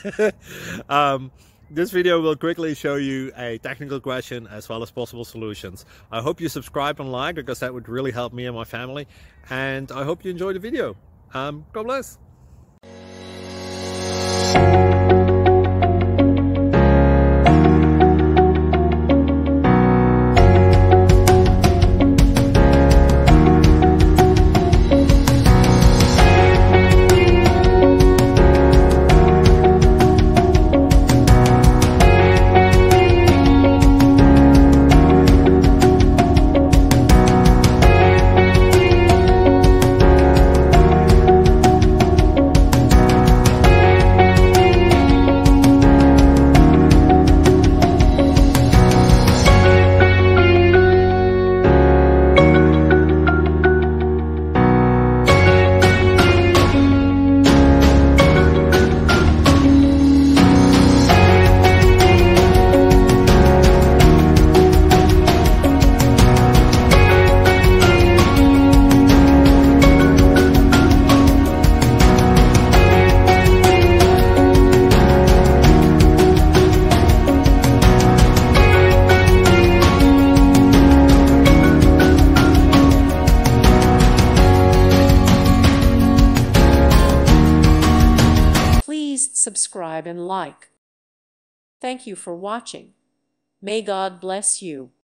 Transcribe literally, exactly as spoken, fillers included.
um, this video will quickly show you a technical question as well as possible solutions. I hope you subscribe and like, because that would really help me and my family. And I hope you enjoy the video. Um, God bless. Please subscribe and like. Thank you for watching. May God bless you.